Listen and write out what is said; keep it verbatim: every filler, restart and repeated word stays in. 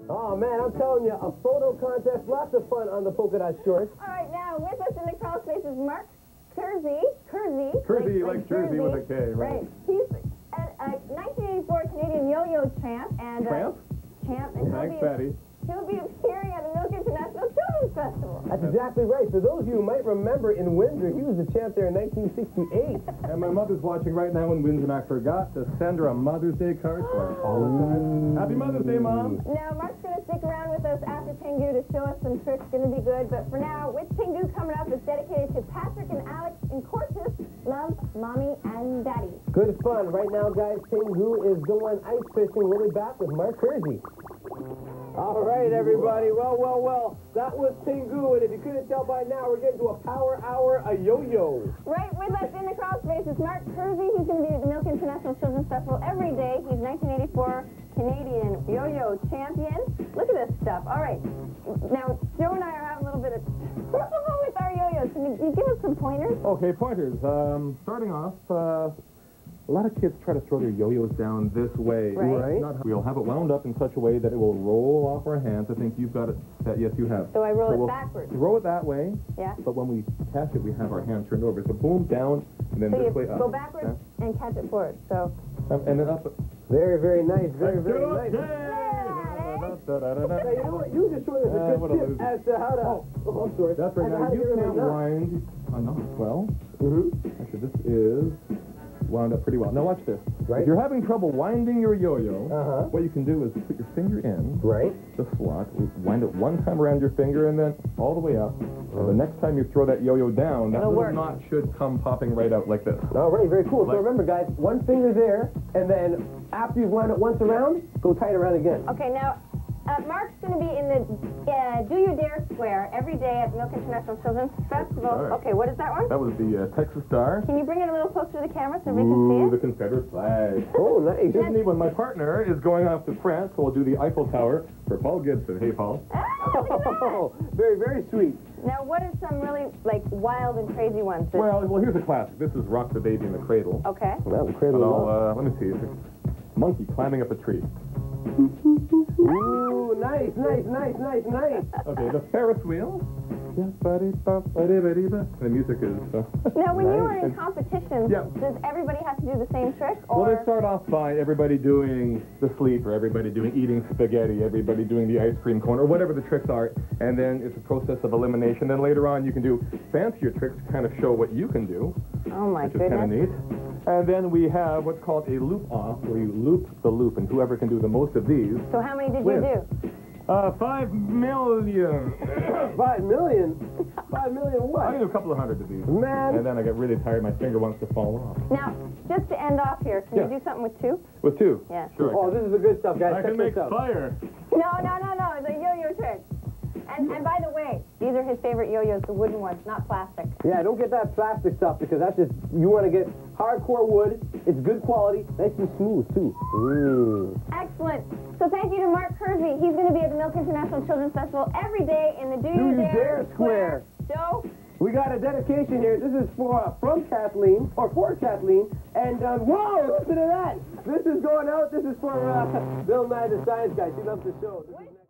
Oh, man, I'm telling you, a photo contest, lots of fun on the polka dot shorts. All right, now with us in the crawl space is Mark Kersey. Kersey. Kersey, like, like Jersey with a K, right? Right. He's a, a nineteen eighty-four Canadian yo-yo champ. And, uh, Tramp? Champ. And Thanks, he'll be, Patty. he'll be appearing at the Milk International Children's Festival. That's exactly right. For those of you who might remember, in Windsor, he was the champ there in nineteen sixty-eight. And my mother's watching right now in Windsor, and I forgot to send her a Mother's Day card for her all the time. Happy Mother's Day, Mom. Now, Mark's going to stick around with us after Pingu to show us some tricks. Going to be good. But for now, with Pingu coming up, it's dedicated to Patrick and Alex in Corpus. Love, Mommy, and Daddy. Good fun. Right now, guys, Pingu is going ice fishing. We'll be back with Mark Kersey. All right, everybody. Well, well, well. That was Pingu, and if you couldn't tell by now, we're getting to a power hour, a yo-yo. Right with us in the crawl space is Mark Kersey. He's going to be at the Milk International Children's Festival every day. He's nineteen eighty-four Canadian yo-yo champion. Look at this stuff. All right. Now, Joe and I are having a little bit of trouble with our yo-yos. Can you, you give us some pointers? Okay, pointers. Um, starting off, uh, a lot of kids try to throw their yo-yos down this way. Right. Right. Not, we'll have it wound up in such a way that it will roll off our hands. I think you've got it set. Yes, you have. So I roll So it we'll backwards. Roll it that way. Yeah. But when we catch it, we have our hands turned over. So boom, down, and then So this you way up. go backwards Yeah. and catch it forward. So. Um, and then up. Very, very nice. Very, very nice. Da-da-da-da-da. Hey, you know what? You just showed us Uh, a what good a tip loser. as to how to... Oh. oh I'm sorry. That's right. As to Now, how to you get can't around that. wind. Oh, no. Well, Mm-hmm. actually, this is wound up pretty well. Now, watch this. Right. If you're having trouble winding your yo-yo, Uh-huh. what you can do is put your finger in Right. the slot, wind it one time around your finger, and then all the way up. And the next time you throw that yo-yo down, that It'll little work. knot should come popping right out like this. All right, very cool. Like- so remember, guys, one finger there, and then after you've wound it once around, go tight around again. Okay, now, uh, Mark's going to be in the uh, Do You Dare Square every day at the Milk International Children's Festival. Right. Okay, what is that one? That was the uh, Texas Star. Can you bring it a little closer to the camera so we Ooh, can the see it? Confederate flag. Oh, nice. Here's me when my partner is going off to France, so we'll do the Eiffel Tower for Paul Gibson. Hey, Paul. Ah, look at that. Oh, very, very sweet. Now, what are some really, like, wild and crazy ones? that- Well, well, here's a classic. This is Rock the Baby in the Cradle. Okay. Well, the But cradle I'll, love. uh, let me see. Monkey climbing up a tree. Ooh, nice, nice, nice, nice, nice. Okay, the Ferris wheel. And the music is... Uh, Now, when you Nice. are in competitions, Yeah. does everybody have to do the same trick? well, Or they start off by everybody doing the sleeper, everybody doing eating spaghetti, everybody doing the ice cream cone, or whatever the tricks are, and then it's a process of elimination. Then later on, you can do fancier tricks to kind of show what you can do, Oh, my which is kind of goodness. neat. And then we have what's called a loop off, where you loop the loop, and whoever can do the most of these. So how many did Win. you do? Uh, five million. Five million? Five million I what? can do a couple of hundred of these. Man. And then I get really tired, my finger wants to fall off. Now, just to end off here, can Yeah. you do something with two? With two? Yeah. Sure. Oh, this is the good stuff, guys. I Check can make this out. fire. No, no, no, no. It's a yo-yo trick. And, and by the way, these are his favorite yo-yos, the wooden ones, not plastic. Yeah, don't get that plastic stuff because that's just, you want to get hardcore wood. It's good quality, nice and smooth, too. Mm. Excellent. So thank you to Mark Kersey. He's going to be at the Milk International Children's Festival every day in the Do, Do You Dare Square. Joe? We got a dedication here. This is for uh, from Kathleen, or for Kathleen. And, um, whoa, listen to that. This is going out. This is for uh, Bill Nye, the Science Guy. She loves the show. This is